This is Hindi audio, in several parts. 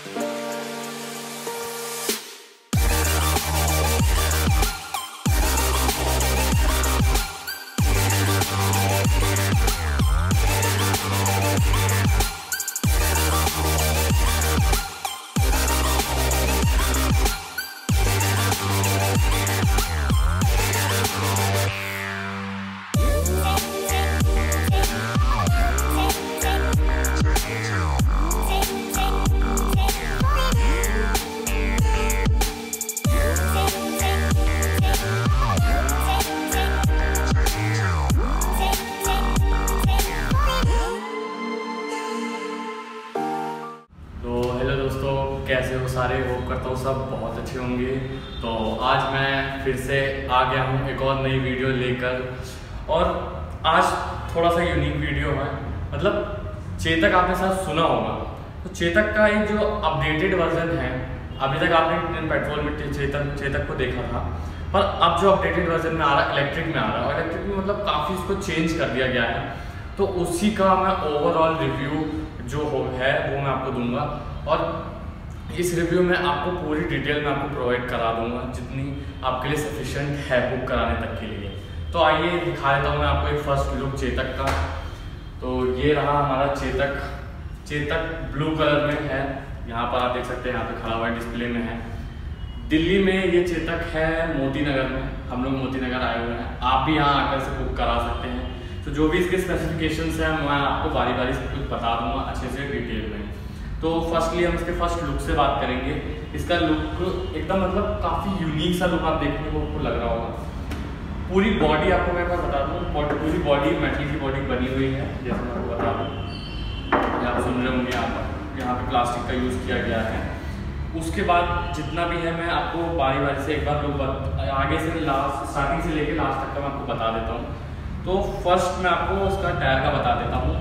कैसे हो सारे, होप करता हूँ सब बहुत अच्छे होंगे। तो आज मैं फिर से आ गया हूँ एक और नई वीडियो लेकर, और आज थोड़ा सा यूनिक वीडियो है। मतलब चेतक आपने साथ सुना होगा, तो चेतक का एक जो अपडेटेड वर्जन है, अभी तक आपने पेट्रोल में चेतक को देखा था, पर अब जो अपडेटेड वर्जन में आ रहा है इलेक्ट्रिक में आ रहा है, और इलेक्ट्रिक में मतलब काफ़ी इसको चेंज कर दिया गया है। तो उसी का मैं ओवरऑल रिव्यू जो है वो मैं आपको दूंगा, और इस रिव्यू में आपको पूरी डिटेल में आपको प्रोवाइड करा दूंगा जितनी आपके लिए सफिशिएंट है बुक कराने तक के लिए। तो आइए दिखा देता हूँ मैं आपको एक फर्स्ट लुक चेतक का। तो ये रहा हमारा चेतक ब्लू कलर में है, यहाँ पर आप देख सकते हैं, यहाँ पे खड़ा हुआ डिस्प्ले में है। दिल्ली में ये चेतक है, मोती नगर में। हम लोग मोती नगर आए हुए हैं, आप भी यहाँ आकर से बुक करा सकते हैं। तो जो भी इसके स्पेसिफिकेशंस हैं मैं आपको बारी बारी से कुछ बता दूंगा अच्छे से डिटेल में। तो फर्स्टली हम इसके फर्स्ट लुक से बात करेंगे। इसका लुक एकदम मतलब काफ़ी यूनिक सा लुक आप देखने को आपको लग रहा होगा। पूरी बॉडी आपको मैं बता दूँ, पूरी बॉडी मेटल की बॉडी बनी हुई है, जैसे मैं आपको बता दूँ। आप सुन रहे होंगे यहाँ पे प्लास्टिक का यूज़ किया गया है। उसके बाद जितना भी है मैं आपको बारी बारी से एक बार लुक आगे से लास्ट, स्टार्टिंग से लेके लास्ट तक का मैं आपको बता देता हूँ। तो फर्स्ट मैं आपको उसका टायर का बता देता हूँ।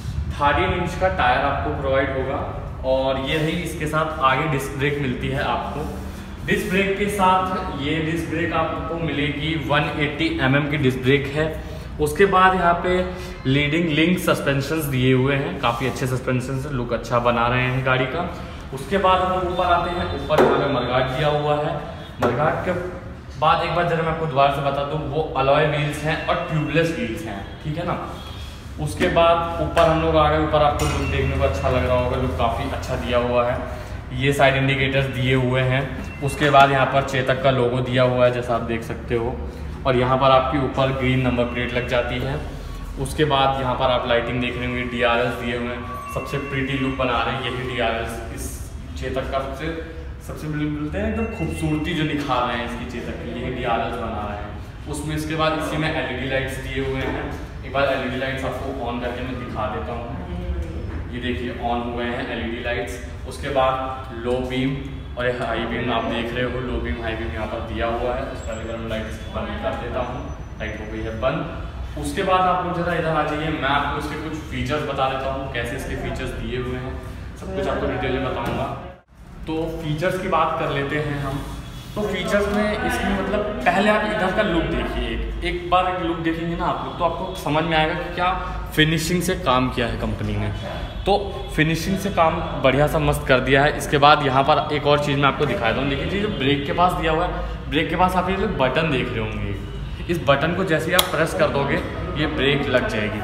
13 इंच का टायर आपको प्रोवाइड होगा, और ये ही इसके साथ आगे डिस्क ब्रेक मिलती है आपको। डिस्क ब्रेक के साथ ये डिस्क ब्रेक आपको मिलेगी 180 mm की डिस्क ब्रेक है। उसके बाद यहाँ पे लीडिंग लिंक सस्पेंशंस दिए हुए हैं, काफ़ी अच्छे सस्पेंशन, लुक अच्छा बना रहे हैं गाड़ी का। उसके बाद हम ऊपर आते हैं, ऊपर यहाँ पे मडगार्ड दिया हुआ है। मडगार्ड के बाद एक बार जरा मैं आपको दोबारा से बता दूँ, वो अलॉय व्हील्स हैं और ट्यूबलेस व्हील्स हैं, ठीक है ना। उसके बाद ऊपर हम लोग आ गए, ऊपर आपको लुक देखने को अच्छा लग रहा होगा, लुक काफ़ी अच्छा दिया हुआ है। ये साइड इंडिकेटर्स दिए हुए हैं। उसके बाद यहाँ पर चेतक का लोगो दिया हुआ है जैसा आप देख सकते हो, और यहाँ पर आपकी ऊपर ग्रीन नंबर प्लेट लग जाती है। उसके बाद यहाँ पर आप लाइटिंग देख रहे होंगे, DRLs दिए हुए हैं, सबसे प्रीटी लुक बना रहे हैं यही DRLs इस चेतक का सबसे मिलते हैं एकदम खूबसूरती जो निखार रहे हैं इसकी चेतक की, यही DRLs बना रहे हैं उसमें। इसके बाद इसी में LED लाइट्स दिए हुए हैं। एक बार LED लाइट्स आपको ऑन करके मैं दिखा देता हूँ। ये देखिए ऑन हुए हैं LED लाइट्स। उसके बाद लो बीम और एक हाई बीम आप देख रहे हो, लो बीम हाई बीम यहाँ पर दिया हुआ है। उसका अगर मैं लाइट्स बंद कर देता हूँ, लाइट हो गई है बंद। उसके बाद आप लोग जरा इधर आ जाइए, मैं आपको इसके कुछ फीचर्स बता देता हूँ, कैसे इसके फीचर्स दिए हुए हैं, सब कुछ आपको डिटेल में बताऊँगा। तो फीचर्स की बात कर लेते हैं हम। तो फीचर्स में इसमें मतलब पहले आप इधर का लुक देखिए, एक बार लुक देखेंगे ना आप लोग तो आपको समझ में आएगा कि क्या फिनिशिंग से काम किया है कंपनी ने। तो फिनिशिंग से काम बढ़िया सा मस्त कर दिया है। इसके बाद यहाँ पर एक और चीज़ मैं आपको दिखाता हूँ। देखिए जो ब्रेक के पास दिया हुआ है, ब्रेक के पास आप ये बटन देख रहे होंगे, इस बटन को जैसे ही आप प्रेस कर दोगे ये ब्रेक लग जाएगी।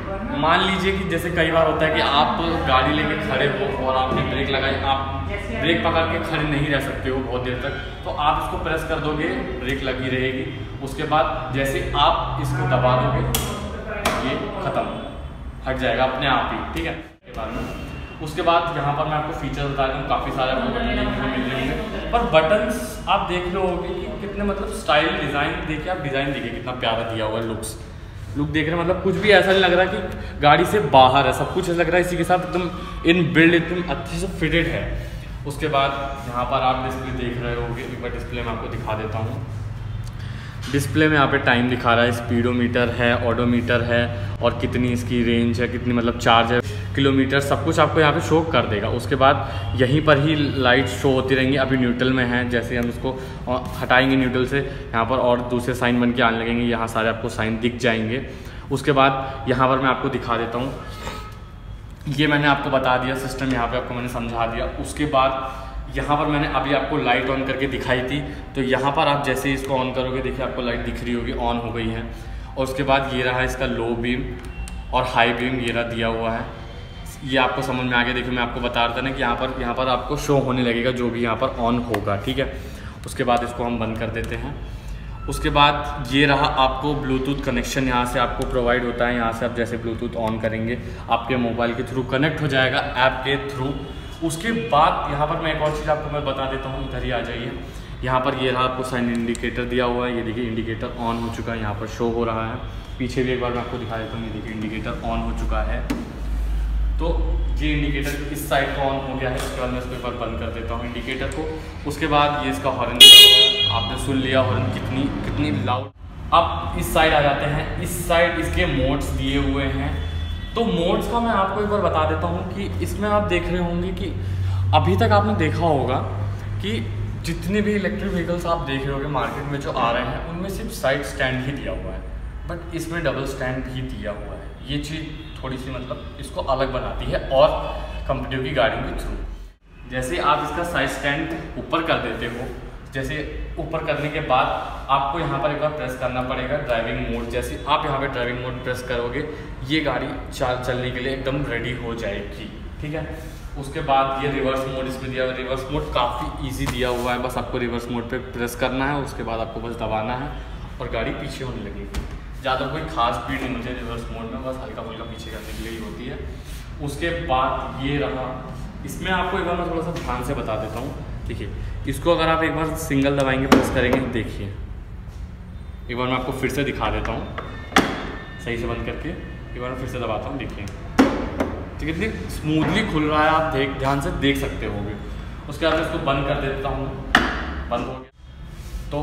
मान लीजिए कि जैसे कई बार होता है कि आप गाड़ी लेके खड़े हो और आपने ब्रेक लगाई, आप ब्रेक पकड़ के खड़े नहीं रह सकते हो बहुत देर तक, तो आप इसको प्रेस कर दोगे, ब्रेक लगी रहेगी। उसके बाद जैसे आप इसको दबा दोगे ये खत्म, हट जाएगा अपने आप ही, ठीक है। के बाद में उसके बाद यहाँ पर मैं आपको फीचर बता रहा हूँ, काफ़ी सारे आपको बटन देखने को मिल रहे होंगे, पर बटन्स आप देख रहे होंगे कि कितने मतलब स्टाइल डिज़ाइन देखिए, आप डिज़ाइन देखिए कितना प्यारा दिया हुआ है। लुक देख रहे हैं, मतलब कुछ भी ऐसा नहीं लग रहा कि गाड़ी से बाहर है, सब कुछ ऐसा लग रहा है इसी के साथ एकदम इन बिल्ड एकदम अच्छे से फिटेड है। उसके बाद यहाँ पर आप डिस्प्ले देख रहे होंगे, एक बार डिस्प्ले में आपको दिखा देता हूँ। डिस्प्ले में यहाँ पे टाइम दिखा रहा है, स्पीडोमीटर है, ऑडोमीटर है, और कितनी इसकी रेंज है, कितनी मतलब चार्ज है, किलोमीटर, सब कुछ आपको यहाँ पे शो कर देगा। उसके बाद यहीं पर ही लाइट शो होती रहेंगी। अभी न्यूट्रल में है, जैसे हम इसको हटाएंगे न्यूट्रल से, यहाँ पर और दूसरे साइन बन के आने लगेंगे, यहाँ सारे आपको साइन दिख जाएंगे। उसके बाद यहाँ पर मैं आपको दिखा देता हूँ, ये मैंने आपको बता दिया सिस्टम, यहाँ पे आपको मैंने समझा दिया। उसके बाद यहाँ पर मैंने अभी आपको लाइट ऑन करके दिखाई थी, तो यहाँ पर आप जैसे ही इसको ऑन करोगे देखिए आपको लाइट दिख रही होगी, ऑन हो गई है। और उसके बाद ये रहा इसका लो बीम और हाई बीम, ये रहा दिया हुआ है। ये आपको समझ में आ गया। देखिए मैं आपको बता रहा था ना कि यहाँ पर आपको शो होने लगेगा जो भी यहाँ पर ऑन होगा, ठीक है। उसके बाद इसको हम बंद कर देते हैं। उसके बाद ये रहा आपको ब्लूटूथ कनेक्शन, यहाँ से आपको प्रोवाइड होता है। यहाँ से आप जैसे ब्लूटूथ ऑन करेंगे आपके मोबाइल के थ्रू कनेक्ट हो जाएगा, ऐप के थ्रू। उसके बाद यहाँ पर मैं एक और चीज़ आपको मैं बता देता हूँ, इधर ही आ जाइए। यहाँ पर ये रहा आपको साइन इंडिकेटर दिया हुआ है, ये देखिए इंडिकेटर ऑन हो चुका है, यहाँ पर शो हो रहा है। पीछे भी एक बार मैं आपको दिखा देता हूँ, ये देखिए इंडिकेटर ऑन हो चुका है। तो ये इंडिकेटर इस साइड को ऑन हो गया है। इसके बाद मैं इसको एक बार बंद कर देता हूँ इंडिकेटर को। उसके बाद ये इसका हॉर्न दिया हुआ है, आपने सुन लिया हॉर्न कितनी लाउड। अब इस साइड आ जाते हैं, इस साइड इसके मोड्स दिए हुए हैं। तो मोड्स का मैं आपको एक बार बता देता हूँ कि इसमें आप देख रहे होंगे कि अभी तक आपने देखा होगा कि जितने भी इलेक्ट्रिक व्हीकल्स आप देख रहे होंगे मार्केट में जो आ रहे हैं उनमें सिर्फ साइड स्टैंड ही दिया हुआ है, बट इसमें डबल स्टैंड भी दिया हुआ है। ये चीज़ थोड़ी सी मतलब इसको अलग बनाती है और कंपनियों की गाड़ियों के थ्रू। जैसे आप इसका साइड स्टैंड ऊपर कर देते हो, जैसे ऊपर करने के बाद आपको यहाँ पर एक बार प्रेस करना पड़ेगा ड्राइविंग मोड। जैसे आप यहाँ पे ड्राइविंग मोड प्रेस करोगे ये गाड़ी चलने के लिए एकदम रेडी हो जाएगी, ठीक है। उसके बाद ये रिवर्स मोड इसमें दिया हुआ है। रिवर्स मोड काफ़ी इजी दिया हुआ है, बस आपको रिवर्स मोड पे प्रेस करना है। उसके बाद आपको बस दबाना है और गाड़ी पीछे होने लगेगी। ज़्यादा कोई खास स्पीड नहीं मुझे रिवर्स मोड में, बस हल्का फुल्का पीछे करने के लिए ही होती है। उसके बाद ये रहा, इसमें आपको एक बार मैं थोड़ा सा ध्यान से बता देता हूँ। देखिए इसको अगर आप एक बार सिंगल दबाएंगे प्रेस करेंगे, देखिए एक बार मैं आपको फिर से दिखा देता हूँ सही से बंद करके। एक बार मैं फिर से दबाता हूँ, देखिए तो कितनी स्मूथली खुल रहा है, आप ध्यान से देख सकते होगे। उसके बाद इसको बंद कर देता हूँ, बंद हो गया। तो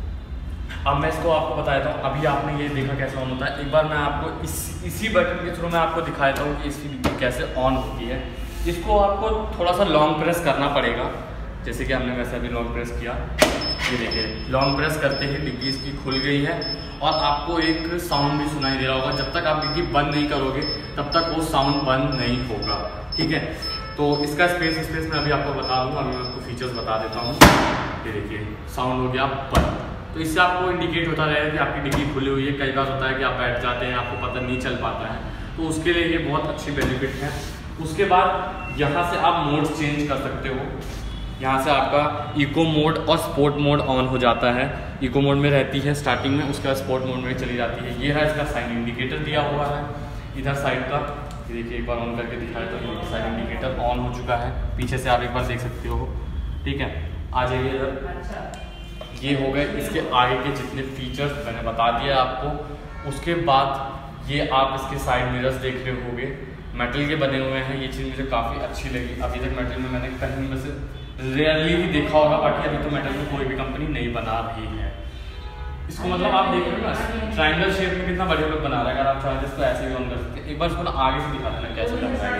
अब मैं इसको आपको बता देता हूँ, अभी आपने ये देखा कैसे ऑन होता है। एक बार मैं आपको इसी बटन के थ्रू मैं आपको दिखा देता हूँ कि इसकी कैसे ऑन होती है। इसको आपको थोड़ा सा लॉन्ग प्रेस करना पड़ेगा, जैसे कि हमने वैसे अभी लॉन्ग प्रेस किया। ये देखिए लॉन्ग प्रेस करते ही डिग्गी इसकी खुल गई है और आपको एक साउंड भी सुनाई दे रहा होगा। जब तक आप डिग्गी बंद नहीं करोगे तब तक वो साउंड बंद नहीं होगा, ठीक है। तो इसका स्पेस मैं अभी आपको बता दूँगा, अभी मैं आपको फीचर्स बता देता हूँ। ये देखिए साउंड हो गया बंद, तो इससे आपको इंडिकेट होता रहेगा कि आपकी डिग्गी खुली हुई है। कई बार होता है कि आप बैठ जाते हैं, आपको पता नहीं चल पाता है, तो उसके लिए ये बहुत अच्छी बेनिफिट है। उसके बाद यहाँ से आप मोड चेंज कर सकते हो। यहाँ से आपका इको मोड और स्पोर्ट मोड ऑन हो जाता है। इको मोड में रहती है स्टार्टिंग में, उसके बाद स्पोर्ट मोड में चली जाती है। ये है इसका साइन इंडिकेटर दिया हुआ है इधर साइड का। ये देखिए एक बार ऑन करके दिखाया तो ये साइन इंडिकेटर ऑन हो चुका है। पीछे से आप एक बार देख सकते हो, ठीक है। आ जाइए इधर, ये हो गए इसके आगे के जितने फीचर्स मैंने बता दिया आपको। उसके बाद ये आप इसके साइड मिरर्स देख रहे होंगे, मेटल के बने हुए हैं। ये चीज़ मुझे काफ़ी अच्छी लगी। अभी तक मेटल में मैंने कहीं में से रेयरली ही देखा होगा, बाकी अभी तो मेटल में कोई भी कंपनी नहीं बना रही है इसको। मतलब आप देख रहे हो ना ट्रायंगल शेप में कितना बढ़िया लोग बना रहा है। अगर आप चाहें तो इसको ऐसे भी ऑन कर सकते हैं। एक बार इसको ना आगे से दिखा देना कैसे लग रहा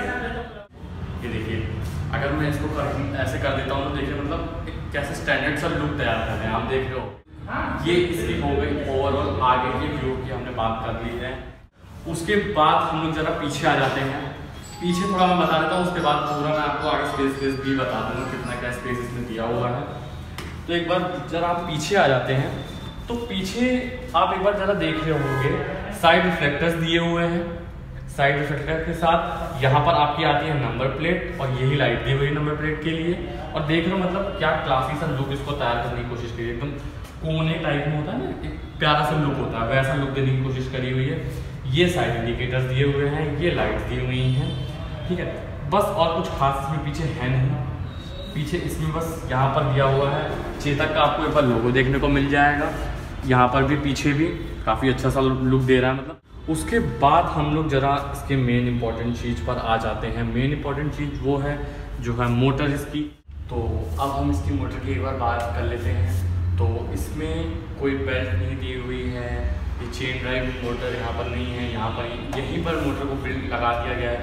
है। ये देखिए अगर मैं इसको ऐसे कर देता हूँ तो देखिए मतलब कैसे स्टैंडर्ड सा लुक तैयार कर रहे हैं, आप देख रहे हो। ये इसकी हो गई ओवरऑल आगे के व्यू की हमने बात कर ली है। उसके बाद हम लोग जरा पीछे आ जाते हैं। पीछे थोड़ा मैं बता देता हूँ, उसके बाद पूरा मैं आपको आगे स्पेस भी बता दूँगा कितना क्या स्पेस इसमें दिया हुआ है। तो एक बार जरा आप पीछे आ जाते हैं, तो पीछे आप एक बार ज़रा देख रहे होंगे साइड रिफ्लेक्टर्स दिए हुए हैं। साइड रिफ्लेक्टर के साथ यहाँ पर आपकी आती है नंबर प्लेट और यही लाइट दी हुई है नंबर प्लेट के लिए। और देख रहे हो मतलब क्या क्लासी सा लुक इसको तैयार करने की कोशिश करी है। एकदम कोने टाइप में होता है ना, एक प्यारा सा लुक होता है, वैसा लुक देने की कोशिश करी हुई है। ये साइड इंडिकेटर्स दिए हुए हैं, ये लाइट दी हुई हैं, ठीक है। बस और कुछ खास इसमें पीछे है नहीं। पीछे इसमें बस यहाँ पर दिया हुआ है चेतक का, आपको एक बार लोगो देखने को मिल जाएगा। यहाँ पर भी पीछे भी काफ़ी अच्छा सा लुक दे रहा है मतलब। उसके बाद हम लोग ज़रा इसके मेन इंपॉर्टेंट चीज़ पर आ जाते हैं। मेन इंपॉर्टेंट चीज़ वो है जो है मोटर इसकी। तो अब हम इसकी मोटर की एक बार बात कर लेते हैं। तो इसमें कोई बेल्ट नहीं दी हुई है, ये चेन ड्राइव मोटर यहाँ पर नहीं है। यहाँ पर यहीं पर मोटर को बिल्ड लगा दिया गया है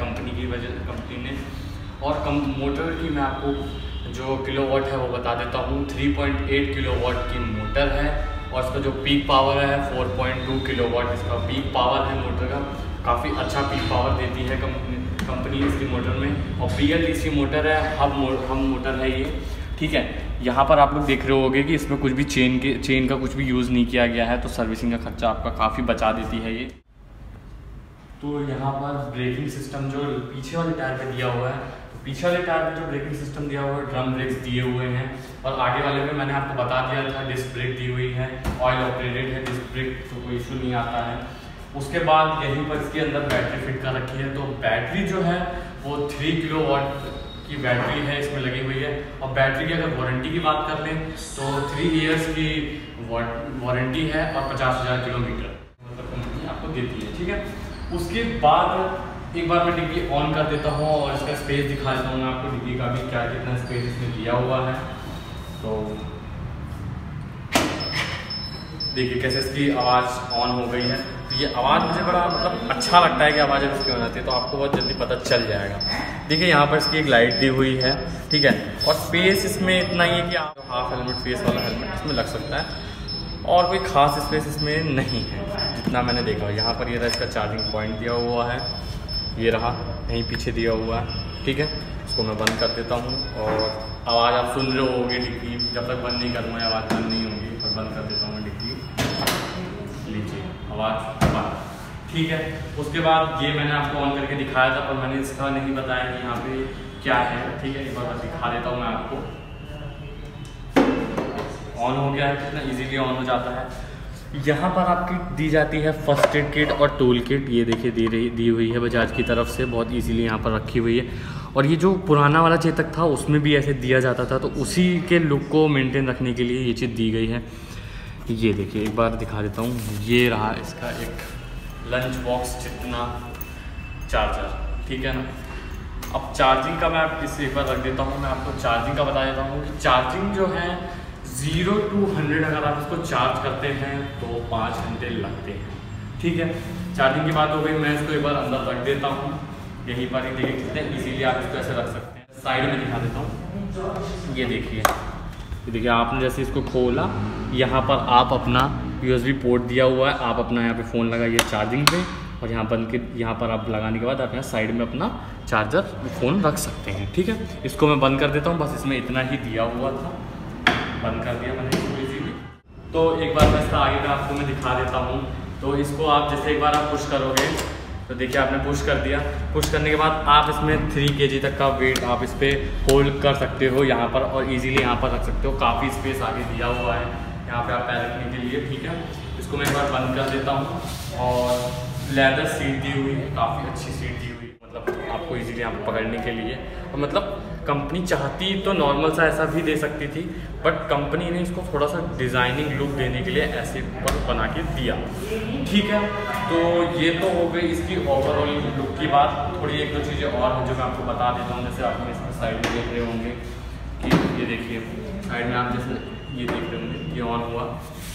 कंपनी ने। और मोटर की मैं आपको जो किलोवाट है वो बता देता हूँ। 3.8 किलोवाट की मोटर है और इसका जो पीक पावर है 4.2 किलोवाट इसका पीक पावर है मोटर का। काफ़ी अच्छा पीक पावर देती है कंपनी है इसकी मोटर में, और BLDC मोटर है, हम मोटर है ये, ठीक है। यहाँ पर आप लोग देख रहे होंगे कि इसमें कुछ भी चेन का कुछ भी यूज़ नहीं किया गया है, तो सर्विसिंग का खर्चा आपका काफ़ी बचा देती है ये। तो यहाँ पर ब्रेकिंग सिस्टम जो पीछे वाले टायर पे दिया हुआ है, तो पीछे वाले टायर पे जो ब्रेकिंग सिस्टम दिया हुआ है, ड्रम ब्रेक्स दिए हुए हैं, और आगे वाले पे मैंने आपको बता दिया था डिस्क ब्रेक दी हुई है, ऑयल ऑपरेटेड है डिस्क ब्रेक, तो कोई इशू नहीं आता है। उसके बाद यहीं पर इसके अंदर बैटरी फिट कर रखी है, तो बैटरी जो है वो 3 किलोवाट की बैटरी है इसमें लगी हुई है। और बैटरी की अगर वारंटी की बात कर लें तो 3 ईयर्स की वारंटी है और 50,000 किलोमीटर मतलब कंपनी आपको देती है, ठीक है। उसके बाद एक बार मैं डिग्गी ऑन कर देता हूँ और इसका स्पेस दिखा देता हूँ मैं आपको, डिग्गी का भी क्या कितना स्पेस इसमें दिया हुआ है। तो देखिए कैसे इसकी आवाज़ ऑन हो गई है। तो ये आवाज़ मुझे बड़ा मतलब अच्छा लगता है कि आवाज़ जब इसकी हो जाती है तो आपको बहुत जल्दी पता चल जाएगा। देखिए यहाँ पर इसकी एक लाइट दी हुई है, ठीक है। और स्पेस इसमें इतना ही है कि आप हाफ हेलमेट फेस वाला हेलमेट इसमें लग सकता है, और कोई ख़ास स्पेस इसमें नहीं है जितना मैंने देखा। यहाँ पर ये रहा इसका चार्जिंग पॉइंट दिया हुआ है, ये रहा यहीं पीछे दिया हुआ है, ठीक है। इसको मैं बंद कर देता हूँ और आवाज़ आप सुन रहे होगे डिग्गी, जब तक बंद नहीं करूँगा आवाज़ बंद नहीं होगी, पर बंद कर देता हूँ डिग्गी, लीजिए आवाज़ बंद, ठीक है। उसके बाद ये मैंने आपको ऑन करके दिखाया था, पर मैंने इसका नहीं बताया कि यहाँ पे क्या है, ठीक है। एक बार बस दिखा देता हूँ मैं आपको। ऑन हो गया है, कितना इजीली ऑन हो जाता है। यहाँ पर आपकी दी जाती है फर्स्ट एड किट और टूल किट, ये देखिए दी हुई है बजाज की तरफ से, बहुत इजीली यहाँ पर रखी हुई है। और ये जो पुराना वाला चेतक था उसमें भी ऐसे दिया जाता था, तो उसी के लुक को मेंटेन रखने के लिए ये चीज़ दी गई है। ये देखिए एक बार दिखा देता हूँ, ये रहा इसका एक लंच बॉक्स जितना चार्जर, ठीक है ना। अब चार्जिंग का मैं इसे एक बार रख देता हूँ, मैं आपको चार्जिंग का बता देता हूँ कि चार्जिंग जो है 0 to 100 अगर आप इसको चार्ज करते हैं तो 5 घंटे लगते हैं, ठीक है। चार्जिंग की बात हो गई, मैं इसको एक बार अंदर रख देता हूँ, यहीं पर ही देखिए कितने इजीली आप इसको ऐसे रख सकते हैं। साइड में दिखा देता हूँ, ये देखिए आपने जैसे इसको खोला, यहाँ पर आप अपना USB पोर्ट दिया हुआ है, आप अपना यहाँ पे फ़ोन लगाइए चार्जिंग पे, और यहाँ बंद के यहाँ पर आप लगाने के बाद आप यहाँ साइड में अपना चार्जर फ़ोन रख सकते हैं, ठीक है। इसको मैं बंद कर देता हूँ, बस इसमें इतना ही दिया हुआ था, बंद कर दिया मैंने इसको इजीली। तो एक बार मैं इसका आगे का आपको मैं दिखा देता हूँ। तो इसको आप जैसे एक बार आप पुश करोगे, तो देखिए आपने पुश कर दिया, पुश करने के बाद आप इसमें 3 kg तक का वेट आप इस पर होल्ड कर सकते हो यहाँ पर, और इजीली यहाँ पर रख सकते हो। काफ़ी स्पेस आगे दिया हुआ है यहाँ पे आप पैर रखने के लिए, ठीक है। इसको मैं एक बार बंद कर देता हूँ, और लेदर सीट दी हुई है, काफ़ी अच्छी सीट दी हुई है, मतलब आपको इजीली यहाँ पर पकड़ने के लिए। और मतलब कंपनी चाहती तो नॉर्मल सा ऐसा भी दे सकती थी, बट कंपनी ने इसको थोड़ा सा डिज़ाइनिंग लुक देने के लिए ऐसे पर बना के दिया, ठीक है। तो ये तो हो गई इसकी ओवरऑल लुक की बात। थोड़ी 1-2 चीज़ें और हैं जो मैं आपको बता देता हूँ। जैसे आप इसमें साइड में देख रहे होंगे कि ये देखिए साइड में आप जैसे ये देख रहे होंगे, ये ऑन हुआ,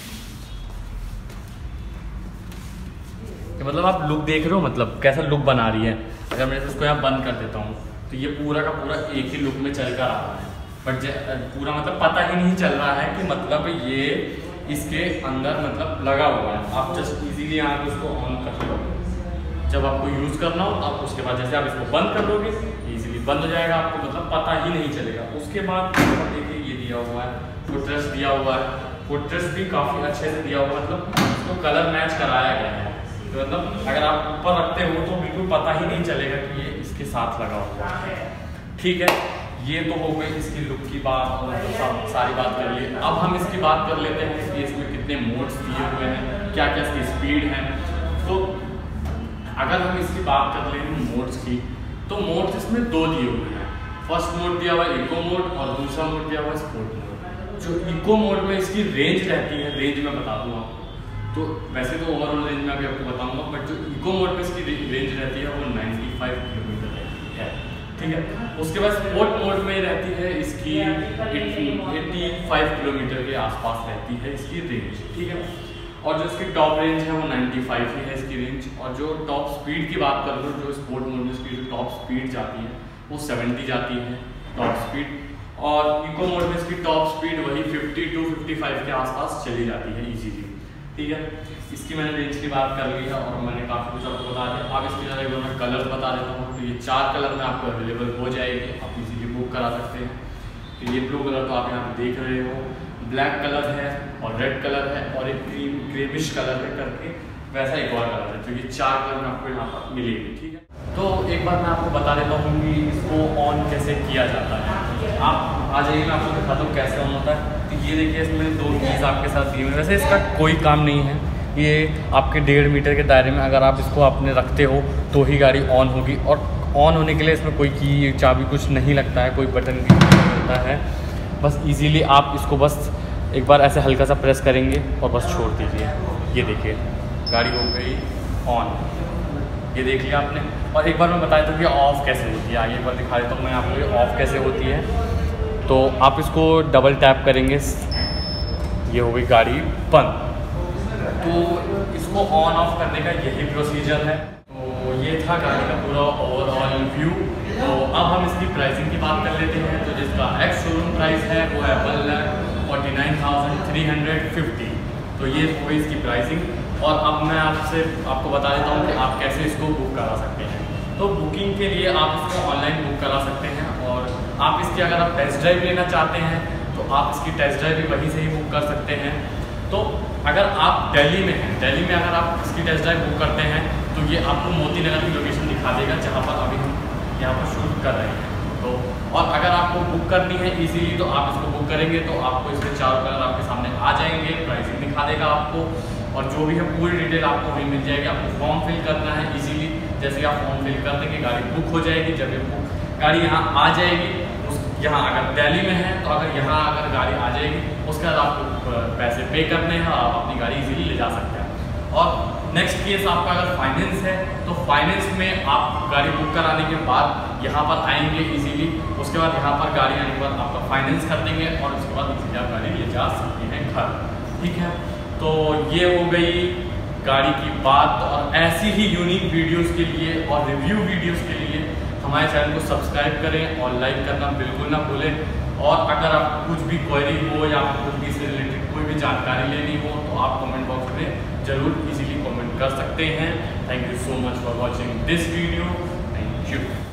मतलब आप लुक देख रहे हो, मतलब कैसा लुक बना रही है। अगर मैं इसको यहाँ बंद कर देता हूँ तो ये पूरा का पूरा एक ही लुक में चल कर आ रहा है, बट पूरा मतलब पता ही नहीं चल रहा है कि मतलब ये इसके अंदर मतलब लगा हुआ है। आप जस्ट इजीली यहाँ पे उसको ऑन कर लो, जब आपको यूज़ करना हो आप उसके बाद जैसे आप इसको बंद कर दोगे इजीली बंद हो जाएगा, आपको मतलब पता ही नहीं चलेगा। उसके बाद देखिए ये दिया हुआ है, फुटरेस्ट दिया हुआ है, फुटरेस्ट भी काफ़ी अच्छे से दिया हुआ है, मतलब उसको कलर मैच कराया गया है। तो मतलब अगर आप ऊपर रखते हो तो बिल्कुल पता ही नहीं चलेगा कि ये इसके साथ लगा हुआ है, ठीक है। ये तो हो गई इसकी लुक की बात, मतलब सारी बात कर ली। अब हम इसकी बात कर लेते हैं कि इसमें कितने मोड्स दिए हुए हैं, क्या क्या इसकी स्पीड है। तो अगर हम इसकी बात कर लें मोड्स की, तो मोड्स इसमें 2 दिए हुए हैं। फर्स्ट मोड दिया हुआ है इको मोड, और दूसरा मोड दिया हुआ है स्पोर्ट मोड। जो इको मोड में इसकी रेंज रहती है, रेंज मैं बता दूँ आपको, तो वैसे तो ओवरऑल रेंज में अभी आपको बताऊंगा, बट जो इको मोड में इसकी रेंज रहती है वो 95 किलोमीटर है, ठीक है। उसके बाद स्पोर्ट मोड में रहती है इसकी 85 किलोमीटर के आसपास रहती है इसकी रेंज, ठीक है। और जो इसकी टॉप रेंज है वो 95 ही है इसकी रेंज। और जो टॉप स्पीड की बात करूँ, जो स्पोर्ट मोड में इसकी जो टॉप स्पीड जाती है वो 70 जाती है टॉप स्पीड, और इको मोड में इसकी टॉप स्पीड वही 50 to 55 के आसपास चली जाती है इजीली, ठीक है। इसकी मैंने रेंज की बात कर ली है और मैंने काफ़ी कुछ आपको बता दिया। अब इसके ज़रा मैं कलर बता देता हूँ। तो ये 4 कलर में आपको अवेलेबल हो जाएगी, आप इजीली बुक करा सकते हैं। तो ये ब्लू कलर तो आप यहाँ पे देख रहे हो, ब्लैक कलर है और रेड कलर है और एक क्रीमिश कलर है करके वैसा एक और कलर है, तो ये 4 कलर में आपको यहाँ पर मिलेगी। ठीक है, तो एक बार मैं आपको बता देता हूँ कि इसको ऑन कैसे किया जाता है। आप आ जाइए, मैं आपको दिखाता हूँ कैसे ऑन होता है। तो ये देखिए, इसमें 2 कीज़ आपके साथ दी हुई है। वैसे इसका कोई काम नहीं है, ये आपके 1.5 मीटर के दायरे में अगर आप इसको आपने रखते हो तो ही गाड़ी ऑन होगी। और ऑन होने के लिए इसमें कोई की चाबी कुछ नहीं लगता है, कोई बटन भी नहीं होता है। बस इजीली आप इसको बस एक बार ऐसे हल्का सा प्रेस करेंगे और बस छोड़ दीजिए। ये देखिए गाड़ी हो गई ऑन, ये देख लिया आपने। और एक बार मैं बताया था कि ऑफ़ कैसे होती है, आगे एक बार दिखा देता हूँ मैं आपको ये ऑफ़ कैसे होती है। तो आप इसको डबल टैप करेंगे, ये हो गई गाड़ी बंद। तो इसको ऑन ऑफ करने का यही प्रोसीजर है। तो ये था गाड़ी का पूरा ओवरऑल व्यू। तो अब हम इसकी प्राइसिंग की बात कर लेते हैं। तो जिसका एक्स शोरूम प्राइस है वो है 1,49,350। तो ये हो गई इसकी प्राइसिंग। और अब मैं आपको बता देता हूँ कि आप कैसे इसको बुक करा सकते हैं। तो बुकिंग के लिए आप इसको ऑनलाइन बुक करा सकते हैं, और आप इसकी अगर आप टेस्ट ड्राइव लेना चाहते हैं तो आप इसकी टेस्ट ड्राइव भी वहीं से ही बुक कर सकते हैं। तो अगर आप दिल्ली में हैं, दिल्ली में अगर आप इसकी टेस्ट ड्राइव बुक करते हैं तो ये आपको मोती नगर की लोकेशन दिखा देगा जहाँ पर अभी हम यहाँ पर शूट कर रहे हैं। तो और अगर आपको बुक करनी है इजीली तो आप इसको बुक करेंगे तो आपको इसके 4 कलर आपके सामने आ जाएंगे, प्राइसिंग दिखा देगा आपको, और जो भी है पूरी डिटेल आपको वहीं मिल जाएगी। आपको फॉर्म फिल करना है इजीली, जैसे आप फॉर्म फिल कर देंगे गाड़ी बुक हो जाएगी। जब ये गाड़ी यहाँ आ जाएगी, यहाँ अगर दिल्ली में है तो यहाँ अगर गाड़ी आ जाएगी उसके बाद आपको पैसे पे करने हैं और आप अपनी गाड़ी इजीली ले जा सकते हैं। और नेक्स्ट केस आपका अगर फाइनेंस है तो फाइनेंस में आप गाड़ी बुक कराने के बाद यहाँ पर आएंगे इजीली, उसके बाद यहाँ पर गाड़ी आने के बाद आपका फाइनेंस कर देंगे और उसके बाद इजीली आप गाड़ी ले जा सकते हैं घर। ठीक है, तो ये हो गई गाड़ी की बात। और ऐसी ही यूनिक वीडियोस के लिए और रिव्यू वीडियोस के लिए हमारे चैनल को सब्सक्राइब करें और लाइक करना बिल्कुल ना भूलें। और अगर आपको कुछ भी क्वेरी हो या आपको कुछ भी इससे रिलेटेड कोई भी जानकारी लेनी हो तो आप कमेंट बॉक्स में ज़रूर इजीली कमेंट कर सकते हैं। Thank you so much for watching this video. Thank you.